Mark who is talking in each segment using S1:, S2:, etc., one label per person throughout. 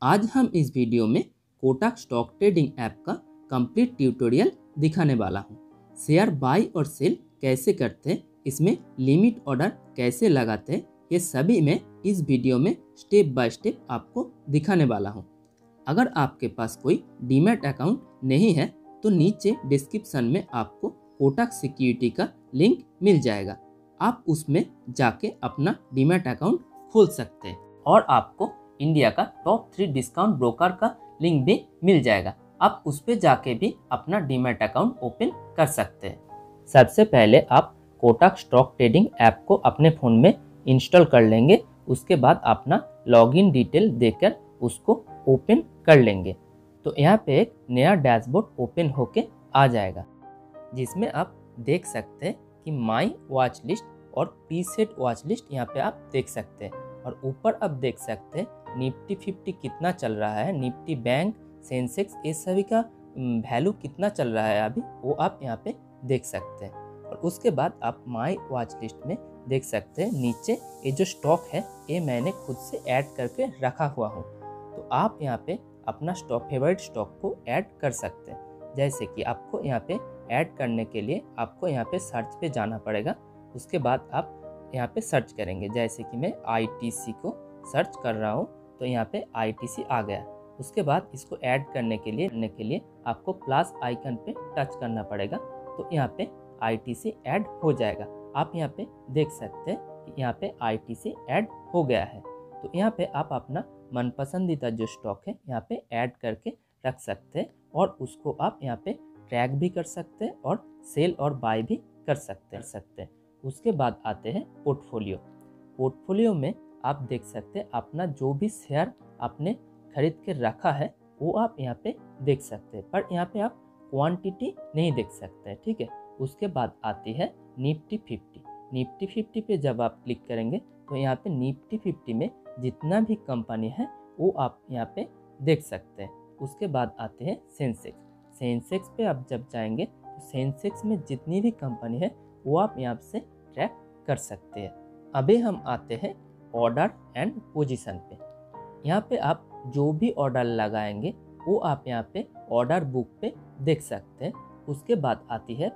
S1: आज हम इस वीडियो में कोटक स्टॉक ट्रेडिंग ऐप का कंप्लीट ट्यूटोरियल दिखाने वाला हूँ। शेयर बाई और सेल कैसे करते हैं, इसमें लिमिट ऑर्डर कैसे लगाते हैं, ये सभी मैं इस वीडियो में स्टेप बाय स्टेप आपको दिखाने वाला हूँ। अगर आपके पास कोई डीमैट अकाउंट नहीं है तो नीचे डिस्क्रिप्शन में आपको कोटक सिक्योरिटी का लिंक मिल जाएगा। आप उसमें जाके अपना डीमैट अकाउंट खोल सकते हैं और आपको इंडिया का टॉप 3 डिस्काउंट ब्रोकर का लिंक भी मिल जाएगा। आप उस पर जाके भी अपना डीमैट अकाउंट ओपन कर सकते हैं। सबसे पहले आप कोटक स्टॉक ट्रेडिंग ऐप को अपने फ़ोन में इंस्टॉल कर लेंगे। उसके बाद अपना लॉगिन डिटेल देकर उसको ओपन कर लेंगे तो यहाँ पे एक नया डैशबोर्ड ओपन होके आ जाएगा, जिसमें आप देख सकते हैं कि माई वॉच लिस्ट और प्रीसेट वॉच लिस्ट यहाँ पे आप देख सकते हैं। और ऊपर आप देख सकते हैं निफ्टी 50 कितना चल रहा है, निफ्टी बैंक, सेंसेक्स, ये सभी का वैल्यू कितना चल रहा है अभी, वो आप यहाँ पे देख सकते हैं। और उसके बाद आप माई वॉच लिस्ट में देख सकते हैं नीचे ये जो स्टॉक है ये मैंने खुद से ऐड करके रखा हुआ हूँ। तो आप यहाँ पे अपना फेवरेट स्टॉक को ऐड कर सकते हैं। जैसे कि आपको यहाँ पे ऐड करने के लिए आपको यहाँ पे सर्च पे जाना पड़ेगा। उसके बाद आप यहाँ पे सर्च करेंगे, जैसे कि मैं ITC को सर्च कर रहा हूँ तो यहाँ पे ITC आ गया। उसके बाद इसको ऐड करने के लिए आपको प्लस आइकन पे टच करना पड़ेगा तो यहाँ पे ITC ऐड हो जाएगा। आप यहाँ पे देख सकते हैं कि यहाँ पे ITC ऐड हो गया है। तो यहाँ पे आप अपना मनपसंदीदा जो स्टॉक है यहाँ पे ऐड करके रख सकते हैं और उसको आप यहाँ पे ट्रैक भी कर सकते हैं और सेल और बाय भी कर सकते हैं। उसके बाद आते हैं पोर्टफोलियो में आप देख सकते हैं अपना जो भी शेयर आपने खरीद के रखा है वो आप यहाँ पे देख सकते हैं, पर यहाँ पे आप क्वांटिटी नहीं देख सकते हैं, ठीक है। उसके बाद आती है निफ्टी 50 पे जब आप क्लिक करेंगे तो यहाँ पे निफ्टी 50 में जितना भी कंपनी है वो आप यहाँ पे देख सकते हैं। उसके बाद आते हैं सेंसेक्स पे आप जब जाएंगे तो सेंसेक्स में जितनी भी कंपनी है वो आप यहाँ से ट्रैक कर सकते हैं। अभी हम आते हैं ऑर्डर एंड पोजीशन पे। यहाँ पे आप जो भी ऑर्डर लगाएंगे वो आप यहाँ पे ऑर्डर बुक पे देख सकते हैं। उसके बाद आती है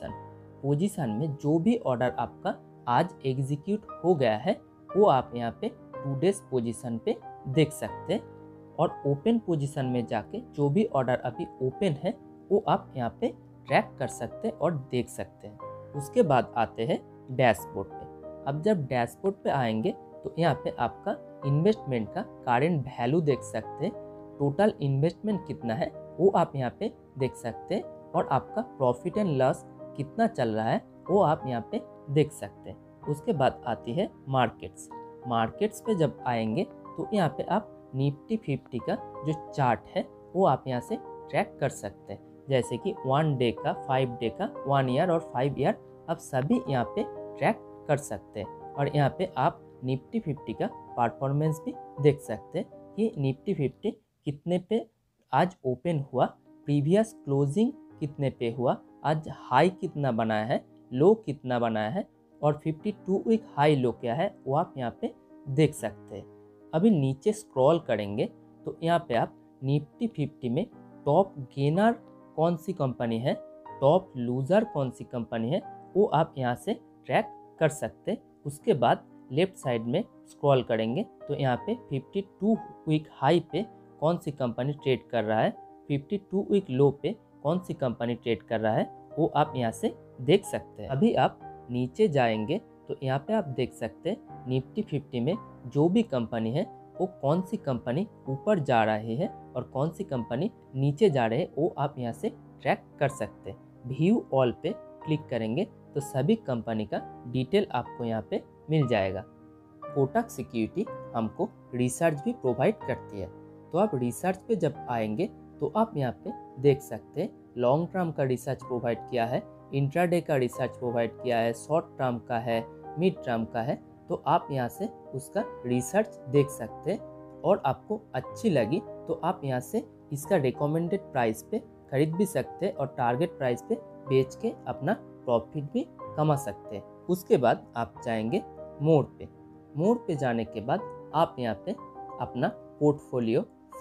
S1: पोजीशन में जो भी ऑर्डर आपका आज एग्जीक्यूट हो गया है वो आप यहाँ पे टूडेज पोजीशन पे देख सकते हैं। और ओपन पोजीशन में जाके जो भी ऑर्डर अभी ओपन है वो आप यहाँ पे ट्रैक कर सकते हैं और देख सकते हैं। उसके बाद आते हैं डैशबोर्ड पे। अब जब डैशबोर्ड पे आएंगे तो यहाँ पे आपका इन्वेस्टमेंट का करेंट वैल्यू देख सकते हैं, टोटल इन्वेस्टमेंट कितना है वो आप यहाँ पे देख सकते हैं और आपका प्रॉफिट एंड लॉस कितना चल रहा है वो आप यहाँ पे देख सकते हैं। उसके बाद आती है मार्केट्स पे जब आएंगे तो यहाँ पे आप निफ्टी 50 का जो चार्ट है वो आप यहाँ से ट्रैक कर सकते हैं, जैसे कि 1 डे का, 5 डे का, 1 ईयर और 5 ईयर आप सभी यहाँ पे ट्रैक कर सकते हैं। और यहाँ पे आप निफ्टी 50 का परफॉर्मेंस भी देख सकते हैं कि निफ्टी 50 कितने पे आज ओपन हुआ, प्रीवियस क्लोजिंग कितने पे हुआ, आज हाई कितना बनाया है, लो कितना बनाया है और 52 वीक हाई लो क्या है वो आप यहाँ पे देख सकते हैं। अभी नीचे स्क्रॉल करेंगे तो यहाँ पे आप निफ्टी 50 में टॉप गेनर कौन सी कंपनी है, टॉप लूजर कौन सी कंपनी है वो आप यहाँ से ट्रैक कर सकते हैं। उसके बाद लेफ्ट साइड में स्क्रॉल करेंगे तो यहाँ पे 52 वीक हाई पे कौन सी कंपनी ट्रेड कर रहा है, 52 वीक लो पे कौन सी कंपनी ट्रेड कर रहा है वो आप यहाँ से देख सकते हैं। अभी आप नीचे जाएंगे तो यहाँ पे आप देख सकते हैं निफ्टी 50 में जो भी कंपनी है वो कौन सी कंपनी ऊपर जा रही है और कौन सी कंपनी नीचे जा रही है वो आप यहाँ से ट्रैक कर सकते हैं। व्यू ऑल पे क्लिक करेंगे तो सभी कंपनी का डिटेल आपको यहाँ पे मिल जाएगा। कोटक सिक्योरिटी हमको रिसर्च भी प्रोवाइड करती है, तो आप रिसर्च पे जब आएंगे तो आप यहाँ पे देख सकते हैं लॉन्ग टर्म का रिसर्च प्रोवाइड किया है, इंट्राडे का रिसर्च प्रोवाइड किया है, शॉर्ट टर्म का है, मिड टर्म का है। तो आप यहाँ से उसका रिसर्च देख सकते हैं और आपको अच्छी लगी तो आप यहाँ से इसका रिकमेंडेड प्राइस पे खरीद भी सकते हैं और टारगेट प्राइस पे बेच के अपना प्रॉफिट भी कमा सकते हैं। उसके बाद आप जाएंगे मोड पे जाने के बाद आप यहाँ पे अपना पोर्टफोलियो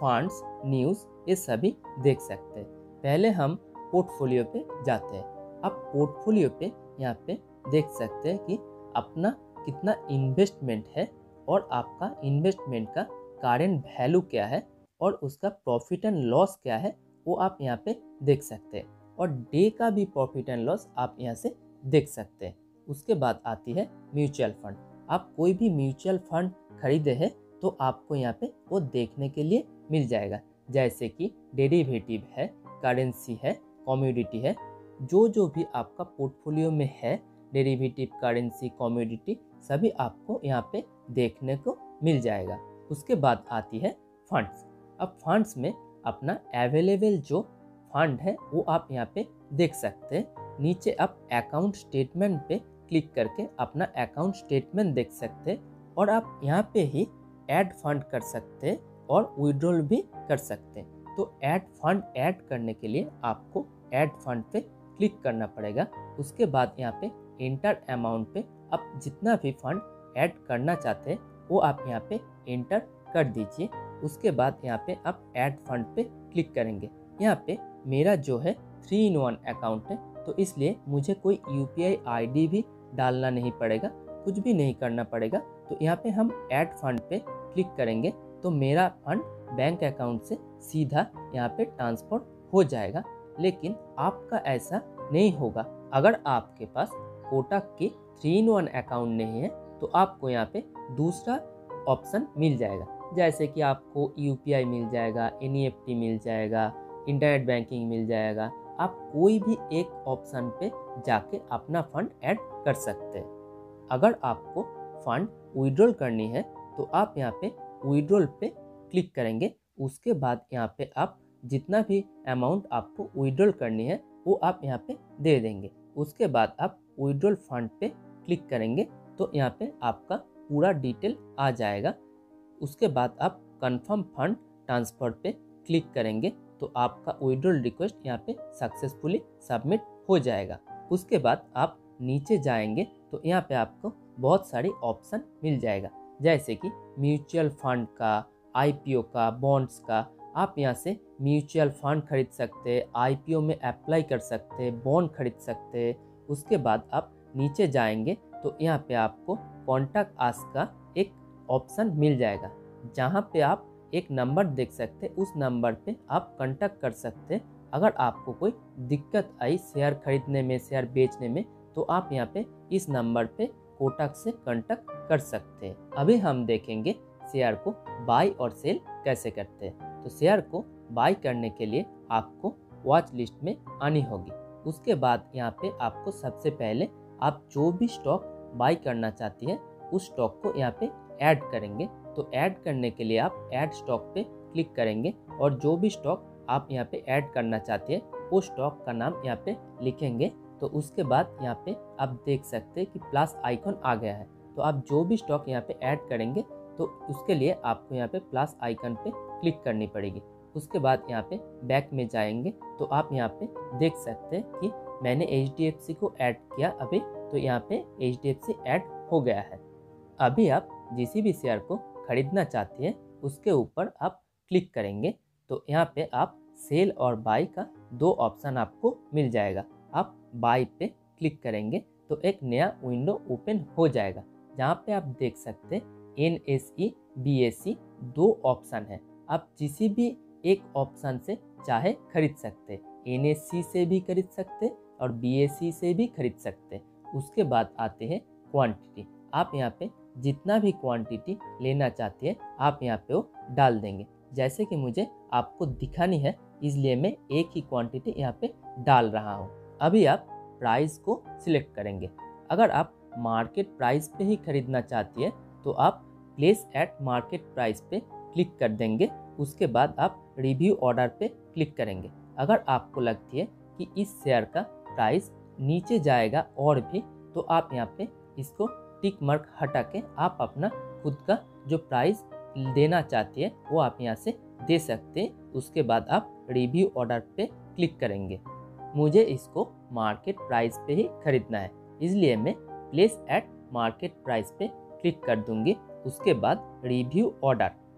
S1: फंड्स, न्यूज़, ये सभी देख सकते हैं। पहले हम पोर्टफोलियो पे जाते हैं। आप पोर्टफोलियो पे यहाँ पे देख सकते हैं कि अपना कितना इन्वेस्टमेंट है और आपका इन्वेस्टमेंट का करेंट वैल्यू क्या है और उसका प्रॉफिट एंड लॉस क्या है, वो आप यहाँ पे देख सकते हैं। और डे का भी प्रॉफिट एंड लॉस आप यहाँ से देख सकते हैं। उसके बाद आती है म्यूचुअल फंड। आप कोई भी म्यूचुअल फंड खरीदे हैं तो आपको यहाँ पे वो देखने के लिए मिल जाएगा, जैसे कि डेरिवेटिव है, करेंसी है, कमोडिटी है। जो भी आपका पोर्टफोलियो में है, डेरिवेटिव, करेंसी, कमोडिटी, सभी आपको यहाँ पे देखने को मिल जाएगा। उसके बाद आती है फंड्स। अब फंड्स में अपना अवेलेबल जो फंड है वो आप यहाँ पे देख सकते हैं। नीचे आप अकाउंट स्टेटमेंट पे क्लिक करके अपना अकाउंट स्टेटमेंट देख सकते हैं और आप यहाँ पे ही ऐड फंड कर सकते हैं और विड्रॉल भी कर सकते हैं। तो ऐड फंड ऐड करने के लिए आपको ऐड फंड पे क्लिक करना पड़ेगा। उसके बाद यहाँ पे एंटर अमाउंट पे आप जितना भी फंड ऐड करना चाहते हैं वो आप यहाँ पे एंटर कर दीजिए। उसके बाद यहाँ पे आप ऐड फंड पे क्लिक करेंगे। यहाँ पे मेरा जो है 3-in-1 अकाउंट है, तो इसलिए मुझे कोई UPI ID भी डालना नहीं पड़ेगा, कुछ भी नहीं करना पड़ेगा। तो यहाँ पे हम ऐड फंड पे क्लिक करेंगे तो मेरा फंड बैंक अकाउंट से सीधा यहाँ पे ट्रांसफर हो जाएगा। लेकिन आपका ऐसा नहीं होगा। अगर आपके पास कोटक के 3-in-1 अकाउंट नहीं है तो आपको यहाँ पे दूसरा ऑप्शन मिल जाएगा, जैसे कि आपको UPI मिल जाएगा, NEFT मिल जाएगा, इंटरनेट बैंकिंग मिल जाएगा। आप कोई भी एक ऑप्शन पे जाके अपना फंड ऐड कर सकते हैं। अगर आपको फंड विड्रॉल करनी है तो आप यहाँ पे विड्रॉल पे क्लिक करेंगे। उसके बाद यहाँ पे आप जितना भी अमाउंट आपको विड्रॉल करनी है वो आप यहाँ पे दे देंगे। उसके बाद आप विड्रॉल फंड पे क्लिक करेंगे तो यहाँ पे आपका पूरा डिटेल आ जाएगा। उसके बाद आप कंफर्म फंड ट्रांसफ़र पे क्लिक करेंगे तो आपका विड्रॉल रिक्वेस्ट यहाँ पे सक्सेसफुली सबमिट हो जाएगा। उसके बाद आप नीचे जाएंगे तो यहाँ पे आपको बहुत सारी ऑप्शन मिल जाएगा, जैसे कि म्यूचुअल फंड का, IPO का, बॉन्ड्स का। आप यहाँ से म्यूचुअल फंड खरीद सकते हैं, IPO में अप्लाई कर सकते हैं, बॉन्ड खरीद सकते हैं। उसके बाद आप नीचे जाएंगे तो यहाँ पे आपको कॉन्टैक्ट अस का एक ऑप्शन मिल जाएगा, जहाँ पे आप एक नंबर देख सकते हैं। उस नंबर पे आप कांटेक्ट कर सकते हैं। अगर आपको कोई दिक्कत आई शेयर खरीदने में, शेयर बेचने में, तो आप यहाँ पे इस नंबर पे कोटक से कांटेक्ट कर सकते हैं। अभी हम देखेंगे शेयर को बाय और सेल कैसे करते हैं। तो शेयर को बाय करने के लिए आपको वॉच लिस्ट में आनी होगी। उसके बाद यहाँ पे आपको सबसे पहले आप जो भी स्टॉक बाय करना चाहती है उस स्टॉक को यहाँ पे ऐड करेंगे। तो ऐड करने के लिए आप ऐड स्टॉक पे क्लिक करेंगे और जो भी स्टॉक आप यहाँ पे ऐड करना चाहते हैं वो स्टॉक का नाम यहाँ पे लिखेंगे। तो उसके बाद यहाँ पे आप देख सकते हैं कि प्लस आइकन आ गया है। तो आप जो भी स्टॉक यहाँ पे ऐड करेंगे तो उसके लिए आपको यहाँ पे प्लस आइकन पे क्लिक करनी पड़ेगी। उसके बाद यहाँ पे बैक में जाएंगे तो आप यहाँ पे देख सकते हैं कि मैंने HDFC को ऐड किया अभी, तो यहाँ पे HDFC ऐड हो गया है। अभी आप जिस भी शेयर को खरीदना चाहते हैं उसके ऊपर आप क्लिक करेंगे तो यहाँ पे आप सेल और बाय का दो ऑप्शन आपको मिल जाएगा। आप बाय पे क्लिक करेंगे तो एक नया विंडो ओपन हो जाएगा, जहाँ पे आप देख सकते हैं NSE, BSE दो ऑप्शन है। आप किसी भी एक ऑप्शन से चाहे खरीद सकते हैं। NSE से भी खरीद सकते हैं और BSE से भी खरीद सकते हैं। उसके बाद आते हैं क्वांटिटी। आप यहाँ पे जितना भी क्वांटिटी लेना चाहते हैं आप यहाँ पे वो डाल देंगे। जैसे कि मुझे आपको दिखानी है इसलिए मैं एक ही क्वांटिटी यहाँ पे डाल रहा हूँ। अभी आप प्राइस को सिलेक्ट करेंगे। अगर आप मार्केट प्राइस पे ही खरीदना चाहती है तो आप प्लेस एट मार्केट प्राइस पे क्लिक कर देंगे। उसके बाद आप रिव्यू ऑर्डर पे क्लिक करेंगे। अगर आपको लगती है कि इस शेयर का प्राइस नीचे जाएगा और भी, तो आप यहाँ पे इसको टिक मार्क हटा के आप अपना खुद का जो प्राइस देना चाहते हैं वो आप यहाँ से दे सकते हैं। उसके बाद आप रिव्यू ऑर्डर पे क्लिक करेंगे। मुझे इसको मार्केट प्राइस पे ही खरीदना है इसलिए मैं प्लेस एट मार्केट प्राइस पे क्लिक कर दूंगी। उसके बाद रिव्यू ऑर्डर,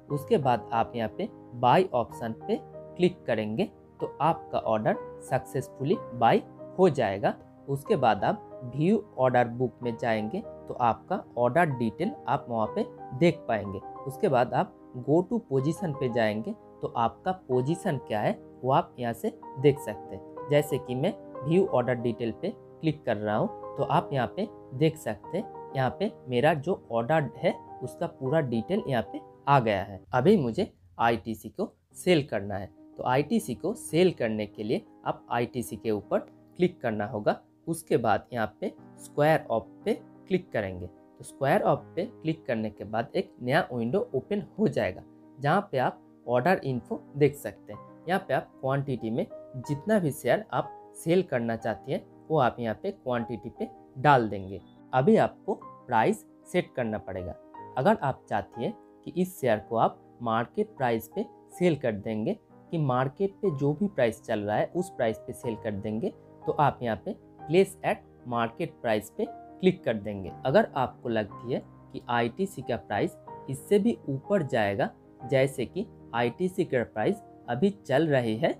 S1: उसके बाद आप यहाँ पे बाय ऑप्शन पे क्लिक करेंगे तो आपका ऑर्डर सक्सेसफुली बाय हो जाएगा। उसके बाद आप व्यू ऑर्डर बुक में जाएंगे तो आपका ऑर्डर डिटेल आप वहाँ पे देख पाएंगे। उसके बाद आप गो टू पोजीशन पे जाएंगे तो आपका पोजीशन क्या है वो आप यहाँ से देख सकते हैं। जैसे कि मैं व्यू ऑर्डर डिटेल पे क्लिक कर रहा हूँ तो आप यहाँ पे देख सकते हैं, यहाँ पे मेरा जो ऑर्डर है उसका पूरा डिटेल यहाँ पे आ गया है। अभी मुझे ITC को सेल करना है तो ITC को सेल करने के लिए आप ITC के ऊपर क्लिक करना होगा। उसके बाद यहाँ पे स्क्वायर ऑफ पे क्लिक करेंगे तो स्क्वायर ऑफ पे क्लिक करने के बाद एक नया विंडो ओपन हो जाएगा जहाँ पे आप ऑर्डर इन्फो देख सकते हैं। यहाँ पे आप क्वांटिटी में जितना भी शेयर आप सेल करना चाहती हैं वो आप यहाँ पे क्वांटिटी पे डाल देंगे। अभी आपको प्राइस सेट करना पड़ेगा। अगर आप चाहती हैं कि इस शेयर को आप मार्केट प्राइस पे सेल कर देंगे कि मार्केट पे जो भी प्राइस चल रहा है उस प्राइस पे सेल कर देंगे तो आप यहाँ पे प्लेस एट मार्केट प्राइस पे क्लिक कर देंगे। अगर आपको लगती है कि ITC का प्राइस इससे भी ऊपर जाएगा, जैसे कि ITC का प्राइस अभी चल रही है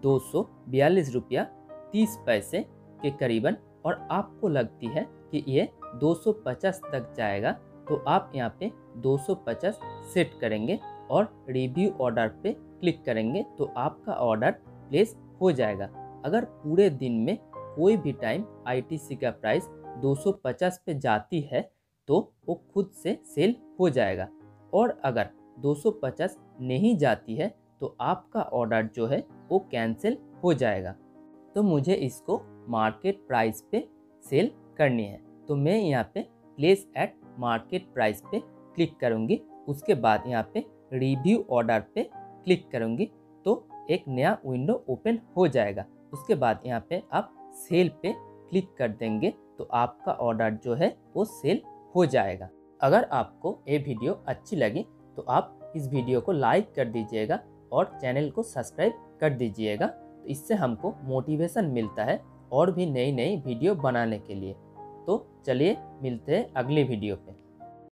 S1: 242 रुपया 30 पैसे के करीबन और आपको लगती है कि ये 250 तक जाएगा तो आप यहाँ पे 250 सेट करेंगे और रिव्यू ऑर्डर पे क्लिक करेंगे तो आपका ऑर्डर प्लेस हो जाएगा। अगर पूरे दिन में कोई भी टाइम ITC का प्राइस 250 पे जाती है तो वो खुद से सेल हो जाएगा और अगर 250 नहीं जाती है तो आपका ऑर्डर जो है वो कैंसिल हो जाएगा। तो मुझे इसको मार्केट प्राइस पे सेल करनी है तो मैं यहाँ पे प्लेस एट मार्केट प्राइस पे क्लिक करूँगी। उसके बाद यहाँ पे रिव्यू ऑर्डर पे क्लिक करूँगी तो एक नया विंडो ओपन हो जाएगा। उसके बाद यहाँ पे आप सेल पे क्लिक कर देंगे तो आपका ऑर्डर जो है वो सेल हो जाएगा। अगर आपको ये वीडियो अच्छी लगी तो आप इस वीडियो को लाइक कर दीजिएगा और चैनल को सब्सक्राइब कर दीजिएगा। तो इससे हमको मोटिवेशन मिलता है और भी नई नई वीडियो बनाने के लिए। तो चलिए मिलते हैं अगले वीडियो पे।